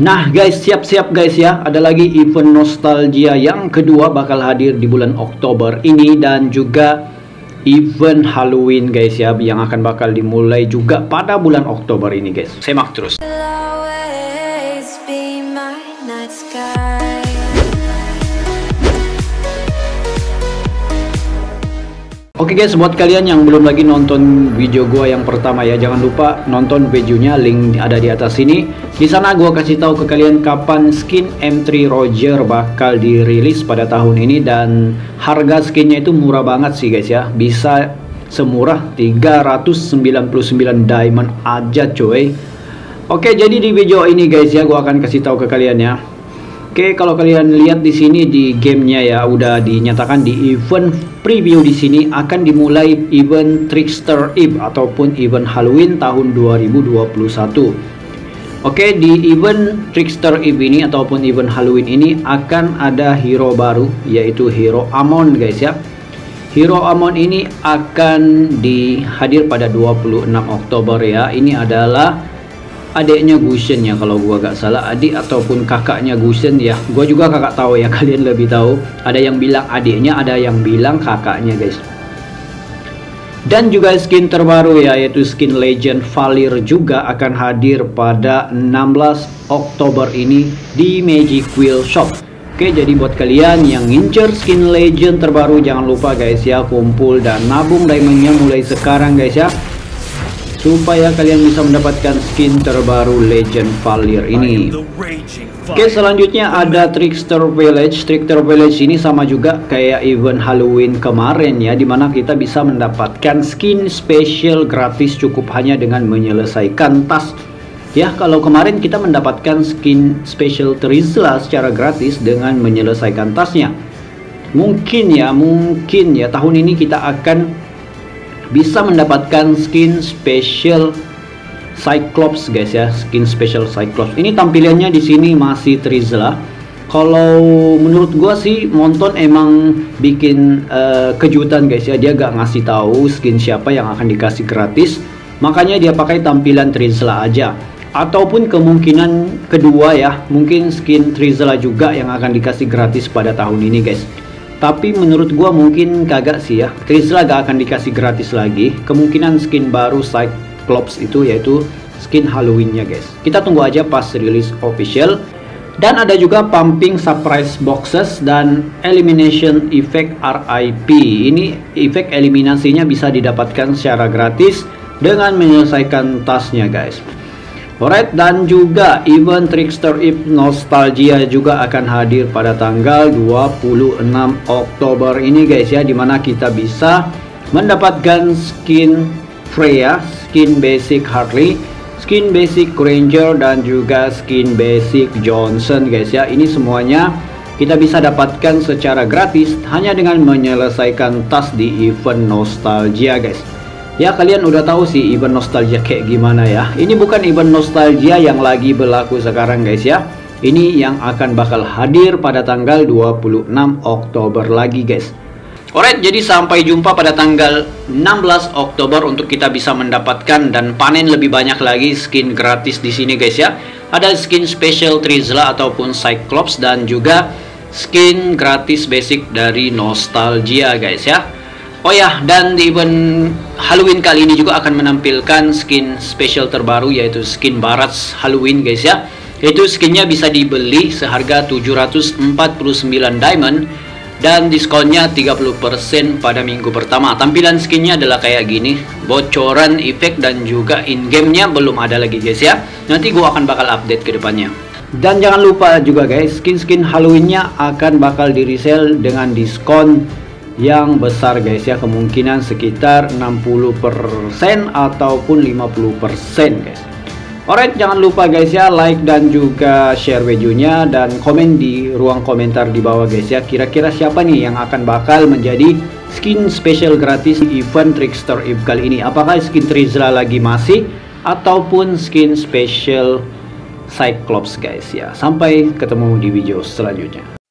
Nah guys, siap-siap guys ya, ada lagi event nostalgia yang kedua bakal hadir di bulan Oktober ini, dan juga event Halloween guys ya, yang akan bakal dimulai juga pada bulan Oktober ini guys. Semak terus. Oke guys, buat kalian yang belum lagi nonton video gua yang pertama ya, jangan lupa nonton videonya, link ada di atas sini. Di sana gua kasih tahu ke kalian kapan skin M3 Roger bakal dirilis pada tahun ini, dan harga skinnya itu murah banget sih guys ya. Bisa semurah 399 diamond aja coy. Oke, jadi di video ini guys ya, gua akan kasih tahu ke kalian ya. Oke, kalau kalian lihat di sini di gamenya ya, udah dinyatakan di event preview di sini akan dimulai event Trickster Eve ataupun event Halloween tahun 2021. Oke, di event Trickster Eve ini ataupun event Halloween ini akan ada hero baru, yaitu hero Amon guys ya. Hero Amon ini akan dihadir pada 26 Oktober ya. Ini adalah adiknya Gusion ya, kalau gua gak salah, adik ataupun kakaknya Gusion ya. Gua juga kakak tahu ya, kalian lebih tahu. Ada yang bilang adiknya, ada yang bilang kakaknya guys. Dan juga skin terbaru ya, yaitu skin Legend Valir juga akan hadir pada 16 Oktober ini di Magic Wheel Shop. Oke, jadi buat kalian yang ngincer skin Legend terbaru, jangan lupa guys ya, kumpul dan nabung diamondnya mulai sekarang guys ya, supaya kalian bisa mendapatkan skin terbaru Legend Valir ini. Oke, selanjutnya ada Trickster Village. Trickster Village ini sama juga kayak event Halloween kemarin ya, dimana kita bisa mendapatkan skin spesial gratis cukup hanya dengan menyelesaikan task ya. Kalau kemarin kita mendapatkan skin spesial Trizla secara gratis dengan menyelesaikan tasknya. Mungkin ya tahun ini kita akan bisa mendapatkan skin special Cyclops guys ya, skin special Cyclops. Ini tampilannya di sini masih Trizla. Kalau menurut gua sih Monton emang bikin kejutan guys ya, dia gak ngasih tahu skin siapa yang akan dikasih gratis, makanya dia pakai tampilan Trizla aja. Ataupun kemungkinan kedua ya, mungkin skin Trizla juga yang akan dikasih gratis pada tahun ini guys. Tapi menurut gua mungkin kagak sih ya, Trizla gak akan dikasih gratis lagi. Kemungkinan skin baru Cyclops itu yaitu skin Halloweennya guys. Kita tunggu aja pas rilis official. Dan ada juga pumping surprise boxes dan elimination effect RIP. Ini efek eliminasinya bisa didapatkan secara gratis dengan menyelesaikan tasknya guys. Alright, dan juga event Trickster Eve Nostalgia juga akan hadir pada tanggal 26 Oktober ini guys ya, dimana kita bisa mendapatkan skin Freya, skin basic Harley, skin basic Granger, dan juga skin basic Johnson guys ya. Ini semuanya kita bisa dapatkan secara gratis hanya dengan menyelesaikan task di event Nostalgia guys. Ya, kalian udah tahu sih event nostalgia kayak gimana ya. Ini bukan event nostalgia yang lagi berlaku sekarang guys ya. Ini yang akan bakal hadir pada tanggal 26 Oktober lagi guys. Alright, jadi sampai jumpa pada tanggal 16 Oktober untuk kita bisa mendapatkan dan panen lebih banyak lagi skin gratis di sini guys ya. Ada skin special Trizla ataupun Cyclops, dan juga skin gratis basic dari Nostalgia guys ya. Oh ya, dan di event Halloween kali ini juga akan menampilkan skin special terbaru, yaitu skin Barats Halloween guys ya. Itu skinnya bisa dibeli seharga 749 diamond dan diskonnya 30% pada minggu pertama. Tampilan skinnya adalah kayak gini. Bocoran efek dan juga in-game-nya belum ada lagi guys ya. Nanti gua akan bakal update ke depannya. Dan jangan lupa juga guys, skin-skin Halloween-nya akan bakal di-resell dengan diskon yang besar guys ya, kemungkinan sekitar 60% ataupun 50% guys. Alright, jangan lupa guys ya, like dan juga share videonya, dan komen di ruang komentar di bawah guys ya, kira-kira siapa nih yang akan bakal menjadi skin special gratis di event Trickster Eve kali ini. Apakah skin Trizla lagi masih ataupun skin special Cyclops guys ya. Sampai ketemu di video selanjutnya.